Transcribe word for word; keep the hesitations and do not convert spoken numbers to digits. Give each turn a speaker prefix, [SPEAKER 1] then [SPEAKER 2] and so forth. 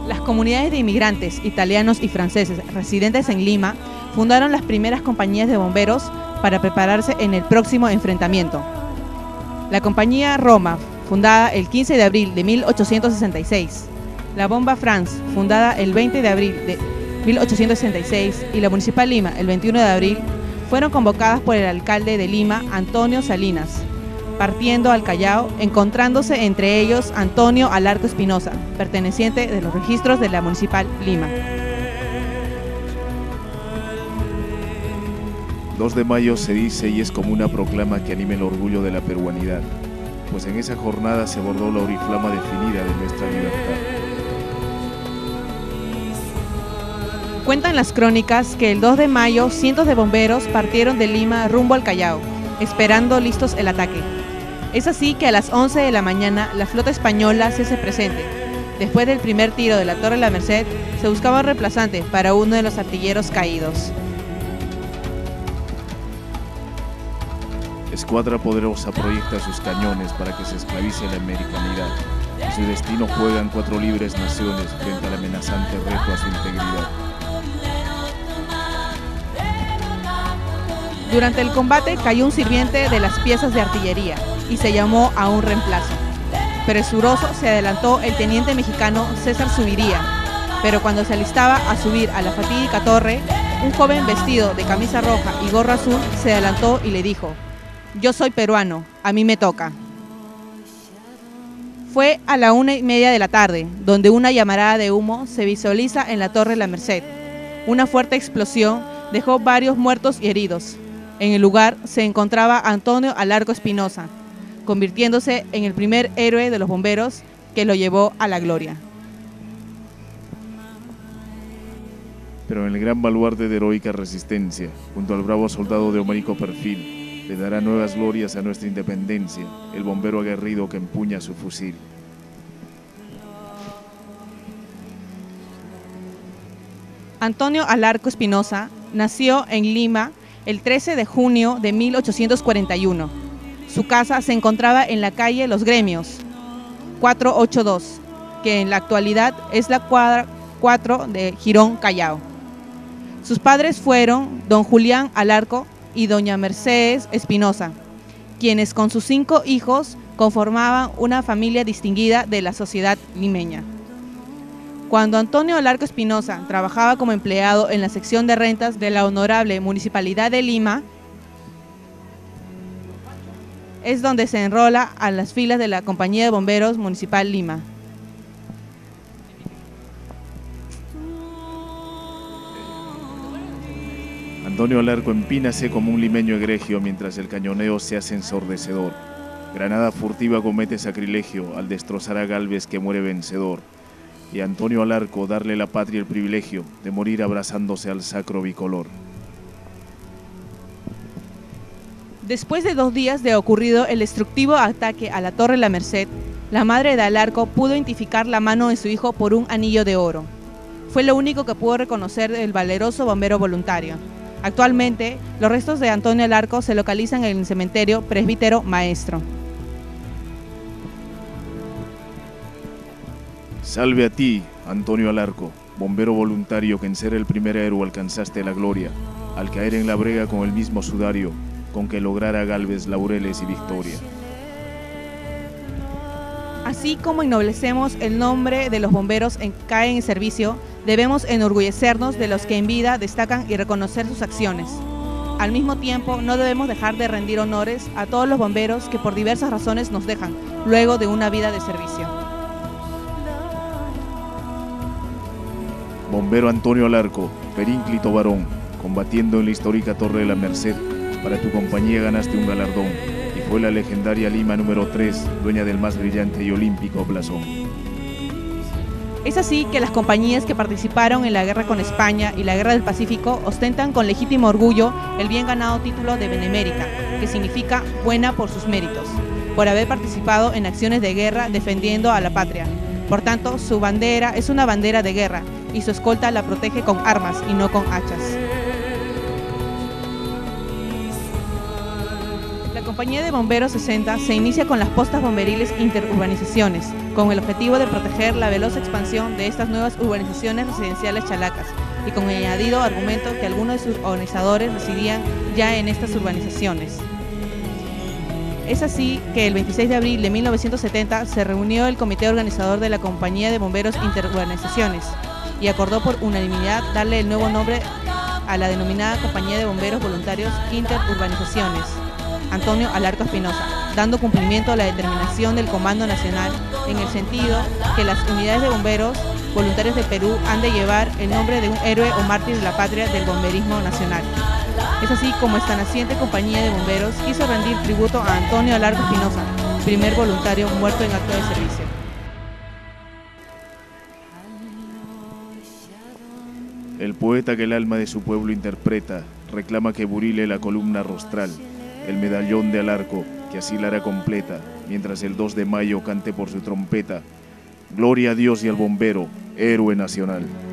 [SPEAKER 1] Las comunidades de inmigrantes italianos y franceses residentes en Lima fundaron las primeras compañías de bomberos para prepararse en el próximo enfrentamiento. La compañía Roma, fundada el quince de abril de mil ochocientos sesenta y seis, la Bomba France, fundada el veinte de abril de mil ochocientos sesenta y seis, y la Municipal Lima, el veintiuno de abril, fueron convocadas por el alcalde de Lima, Antonio Salinas, partiendo al Callao, encontrándose entre ellos Antonio Alarco Espinosa, perteneciente de los registros de la Municipal Lima.
[SPEAKER 2] dos de mayo se dice y es como una proclama que anime el orgullo de la peruanidad, pues en esa jornada se bordó la oriflama definida de nuestra libertad.
[SPEAKER 1] Cuentan las crónicas que el dos de mayo cientos de bomberos partieron de Lima rumbo al Callao, esperando listos el ataque. Es así que a las once de la mañana la flota española se hace presente. Después del primer tiro de la Torre La Merced, se buscaba un reemplazante para uno de los artilleros caídos.
[SPEAKER 2] Escuadra poderosa proyecta sus cañones para que se esclavice la americanidad, y su destino juegan cuatro libres naciones frente al amenazante reto a su integridad.
[SPEAKER 1] Durante el combate cayó un sirviente de las piezas de artillería y se llamó a un reemplazo. Presuroso se adelantó el teniente mexicano César Zuviría, pero cuando se alistaba a subir a la fatídica torre, un joven vestido de camisa roja y gorra azul se adelantó y le dijo: «Yo soy peruano, a mí me toca». Fue a la una y media de la tarde, donde una llamarada de humo se visualiza en la Torre La Merced. Una fuerte explosión dejó varios muertos y heridos. En el lugar se encontraba Antonio Alarco Espinosa, convirtiéndose en el primer héroe de los bomberos que lo llevó a la gloria.
[SPEAKER 2] Pero en el gran baluarte de heroica resistencia, junto al bravo soldado de homérico perfil, le dará nuevas glorias a nuestra independencia, el bombero aguerrido que empuña su fusil.
[SPEAKER 1] Antonio Alarco Espinosa nació en Lima el trece de junio de mil ochocientos cuarenta y uno. Su casa se encontraba en la calle Los Gremios, cuatrocientos ochenta y dos, que en la actualidad es la cuadra cuatro de Girón, Callao. Sus padres fueron don Julián Alarco y doña Mercedes Espinosa, quienes con sus cinco hijos conformaban una familia distinguida de la sociedad limeña. Cuando Antonio Alarco Espinosa trabajaba como empleado en la sección de rentas de la Honorable Municipalidad de Lima, es donde se enrola a las filas de la Compañía de Bomberos Municipal Lima.
[SPEAKER 2] Antonio Alarco empínase como un limeño egregio mientras el cañoneo se hace ensordecedor. Granada furtiva comete sacrilegio al destrozar a Gálvez que muere vencedor. Y a Antonio Alarco darle la patria el privilegio de morir abrazándose al sacro bicolor.
[SPEAKER 1] Después de dos días de ocurrido el destructivo ataque a la Torre La Merced, la madre de Alarco pudo identificar la mano de su hijo por un anillo de oro. Fue lo único que pudo reconocer del valeroso bombero voluntario. Actualmente, los restos de Antonio Alarco se localizan en el cementerio Presbítero Maestro.
[SPEAKER 2] Salve a ti, Antonio Alarco, bombero voluntario que en ser el primer héroe alcanzaste la gloria, al caer en la brega con el mismo sudario con que lograra Gálvez laureles y victoria.
[SPEAKER 1] Así como ennoblecemos el nombre de los bomberos en que caen en servicio, debemos enorgullecernos de los que en vida destacan y reconocer sus acciones. Al mismo tiempo, no debemos dejar de rendir honores a todos los bomberos que por diversas razones nos dejan, luego de una vida de servicio.
[SPEAKER 2] Bombero Antonio Alarco, perínclito varón, combatiendo en la histórica Torre de la Merced, para tu compañía ganaste un galardón, y fue la legendaria Lima número tres, dueña del más brillante y olímpico blasón.
[SPEAKER 1] Es así que las compañías que participaron en la guerra con España y la guerra del Pacífico ostentan con legítimo orgullo el bien ganado título de Benemérita, que significa buena por sus méritos, por haber participado en acciones de guerra defendiendo a la patria. Por tanto, su bandera es una bandera de guerra y su escolta la protege con armas y no con hachas. La Compañía de Bomberos sesenta se inicia con las postas bomberiles interurbanizaciones, con el objetivo de proteger la veloz expansión de estas nuevas urbanizaciones residenciales chalacas, y con el añadido argumento que algunos de sus organizadores residían ya en estas urbanizaciones. Es así que el veintiséis de abril de mil novecientos setenta se reunió el comité organizador de la Compañía de Bomberos Interurbanizaciones y acordó por unanimidad darle el nuevo nombre a la denominada Compañía de Bomberos Voluntarios Interurbanizaciones, Antonio Alarco Espinosa, dando cumplimiento a la determinación del Comando Nacional en el sentido que las unidades de bomberos voluntarios de Perú han de llevar el nombre de un héroe o mártir de la patria del bomberismo nacional. Es así como esta naciente compañía de bomberos quiso rendir tributo a Antonio Alarco Espinosa, primer voluntario muerto en acto de servicio.
[SPEAKER 2] El poeta que el alma de su pueblo interpreta reclama que burile la columna rostral, el medallón de Alarco, que así la hará completa, mientras el dos de mayo cante por su trompeta: gloria a Dios y al bombero, héroe nacional.